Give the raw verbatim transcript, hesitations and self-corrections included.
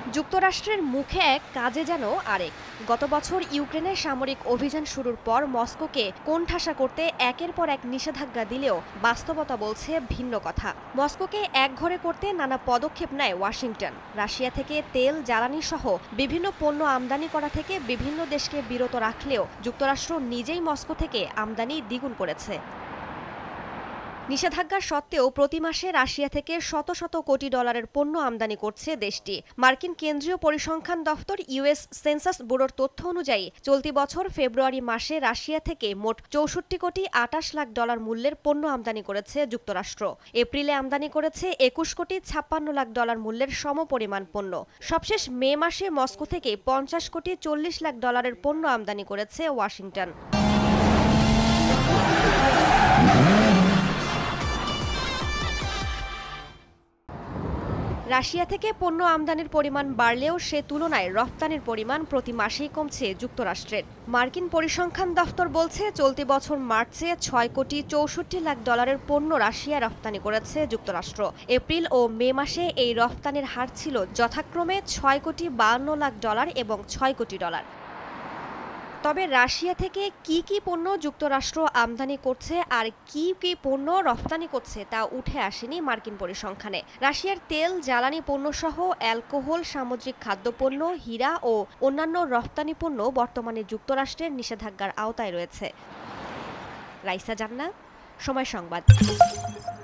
যুক্তরাষ্ট্রের মুখে এক কাজে যেন আরেক। গত বছর ইউক্রেনের সামরিক অভিযান শুরুর পর মস্কোকে কোণঠাসা করতে একের পর এক নিষেধাজ্ঞা দিলেও বাস্তবতা বলছে ভিন্ন কথা। মস্কোকে একঘরে করতে নানা পদক্ষেপ নেয় ওয়াশিংটন। রাশিয়া থেকে তেল, জ্বালানি সহ বিভিন্ন পণ্য আমদানি করা থেকে বিভিন্ন দেশকে বিরত রাখলেও যুক্তরাষ্ট্র নিজেই মস্কো থেকে আমদানি দ্বিগুণ করেছে। নিষেধাজ্ঞা সত্ত্বেও প্রতি মাসে রাশিয়া থেকে শত শত কোটি ডলারের পণ্য আমদানি করছে দেশটি। মার্কিন কেন্দ্রীয় পরিসংখ্যান দফতর ইউএস সেন্সাস ব্যুরোর তথ্য অনুযায়ী চলতি বছর ফেব্রুয়ারি মাসে রাশিয়া থেকে মোট চৌষট্টি কোটি আটাশ লাখ ডলার মূল্যের পণ্য আমদানি করেছে যুক্তরাষ্ট্র। এপ্রিলে আমদানি করেছে একুশ কোটি ছাপ্পান্ন লাখ ডলার মূল্যের সমপরিমাণ পণ্য। সবশেষ মে মাসে মস্কো থেকে পঞ্চাশ কোটি চল্লিশ লাখ ডলারের পণ্য আমদানি করেছে ওয়াশিংটন। রাশিয়া থেকে পণ্য আমদানির পরিমাণ বাড়লেও সে তুলনায় রফতানির পরিমাণ প্রতি মাসেই কমছে যুক্তরাষ্ট্রের। মার্কিন পরিসংখ্যান দফতর বলছে চলতি বছর মার্চে ছয় কোটি চৌষট্টি লাখ ডলারের পণ্য রাশিয়া রফতানি করেছে যুক্তরাষ্ট্র। এপ্রিল ও মে মাসে এই রফতানির হার ছিল যথাক্রমে ছয় কোটি বাহান্ন লাখ ডলার এবং ছয় কোটি ডলার। তবে রাশিয়া থেকে কি কি পণ্য যুক্তরাষ্ট্র আমদানি করছে আর কি কি পণ্য রফতানি করছে তা উঠে আসেনি মার্কিন পরিসংখ্যানে। রাশিয়ার তেল, জ্বালানি পণ্য সহ অ্যালকোহল, সামুদ্রিক খাদ্যপণ্য, হীরা ও অন্যান্য রফতানি পণ্য বর্তমানে যুক্তরাষ্ট্রের নিষেধাজ্ঞার আওতায় রয়েছে। রাইসা জান্নাত, সময় সংবাদ।